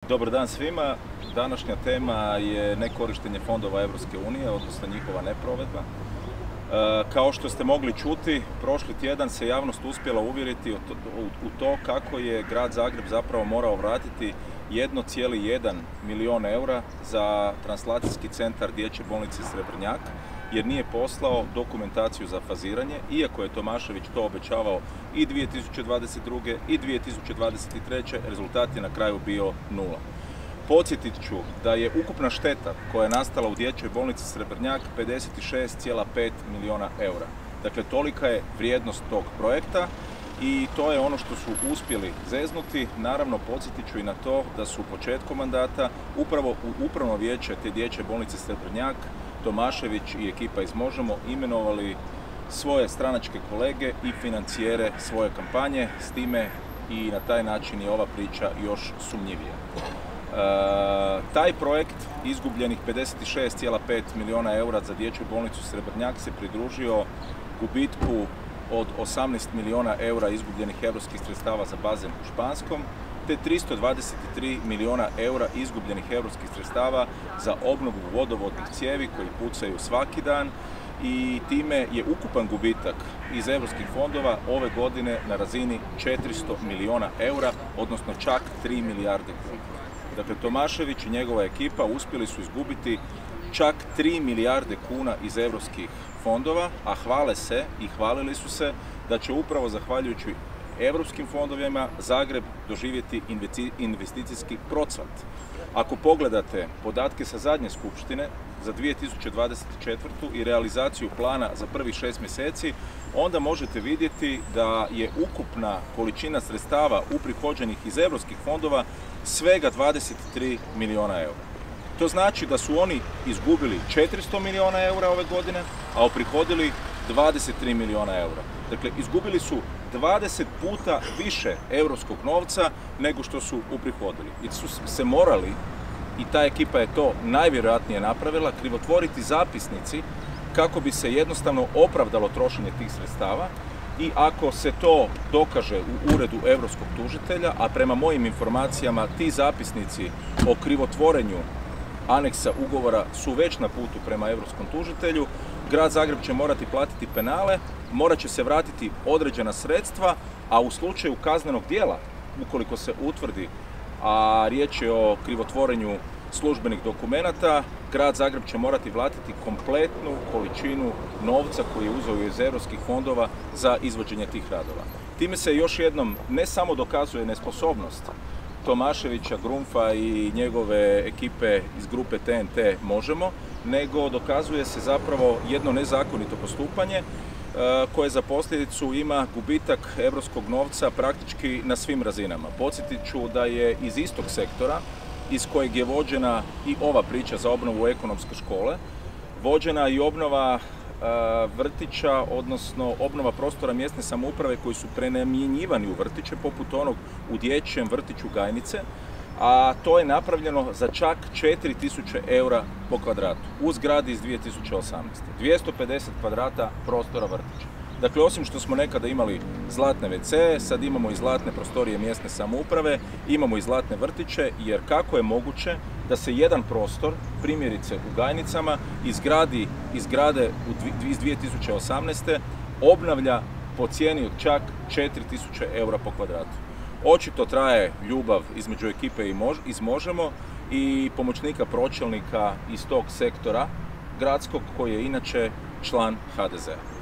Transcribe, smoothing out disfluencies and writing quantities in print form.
Dobar dan svima. Današnja tema je nekorištenje fondova Europske unije, odnosno njihova neprovedba. Kao što ste mogli čuti, prošli tjedan se javnost uspjela uvjeriti u to kako je grad Zagreb zapravo morao vratiti 1,1 milijun eura za translacijski centar dječje bolnice Srebrnjak, jer nije poslao dokumentaciju za faziranje, iako je Tomašević to obećavao i 2022. i 2023. rezultat je na kraju bio nula. Podsjetit ću da je ukupna šteta koja je nastala u dječjoj bolnici Srebrnjak 56,5 milijuna eura. Dakle, tolika je vrijednost tog projekta i to je ono što su uspjeli zeznuti. Naravno, podsjetit ću i na to da su početkom mandata upravo u upravno vijeće te dječje bolnice Srebrnjak Tomašević i ekipa iz Možemo imenovali svoje stranačke kolege i financijere svoje kampanje, s time i na taj način je ova priča još sumnjivija. Taj projekt izgubljenih 56,5 milijuna eura za dječju bolnicu Srebrnjak se pridružio gubitku od 18 milijuna eura izgubljenih europskih sredstava za bazen u Španskom, te 323 milijuna eura izgubljenih europskih sredstava za obnovu vodovodnih cijevi koji pucaju svaki dan, i time je ukupan gubitak iz europskih fondova ove godine na razini 400 milijuna eura, odnosno čak 3 milijarde kuna. Dakle, Tomašević i njegova ekipa uspjeli su izgubiti čak 3 milijarde kuna iz europskih fondova, a hvale se i hvalili su se da će upravo zahvaljujući europskim fondovima Zagreb doživjeti investicijski procvat. Ako pogledate podatke sa zadnje skupštine za 2024. i realizaciju plana za prvih 6 mjeseci, onda možete vidjeti da je ukupna količina sredstava uprihođenih iz europskih fondova svega 23 milijuna eura. To znači da su oni izgubili 400 milijuna eura ove godine, a uprihodili 23 milijuna eura. Dakle, izgubili su 20 puta više europskog novca nego što su uprihodili. I su se morali, i ta ekipa je to najvjerojatnije napravila, krivotvoriti zapisnici kako bi se jednostavno opravdalo trošenje tih sredstava, i ako se to dokaže u uredu europskog tužitelja, a prema mojim informacijama ti zapisnici o krivotvorenju aneksa ugovora su već na putu prema europskom tužitelju, grad Zagreb će morati platiti penale, morat će se vratiti određena sredstva, a u slučaju kaznenog djela, ukoliko se utvrdi, a riječ je o krivotvorenju službenih dokumenata, grad Zagreb će morati vratiti kompletnu količinu novca koji je uzeo iz europskih fondova za izvođenje tih radova. Time se još jednom ne samo dokazuje nesposobnost Tomaševića, Grunfa i njegove ekipe iz grupe TNT Možemo, nego dokazuje se zapravo jedno nezakonito postupanje koje za posljedicu ima gubitak europskog novca praktički na svim razinama. Podsjetit ću da je iz istog sektora iz kojeg je vođena i ova priča za obnovu ekonomske škole, vođena i obnova vrtića, odnosno obnova prostora mjesne samouprave koji su prenamjenjivani u vrtiće, poput onog u dječjem vrtiću Gajnice, a to je napravljeno za čak 4000 eura po kvadratu, u zgradi iz 2018. 250 kvadrata prostora vrtića. Dakle, osim što smo nekada imali zlatne WC, sad imamo i zlatne prostorije mjesne samouprave, imamo i zlatne vrtiće, jer kako je moguće da se jedan prostor, primjerice u Gajnicama, iz zgrade iz 2018. obnavlja po cijeni od čak 4000 eura po kvadratu. Očito traje ljubav između ekipe iz Možemo i pomoćnika pročelnika iz tog sektora gradskog, koji je inače član HDZ-a.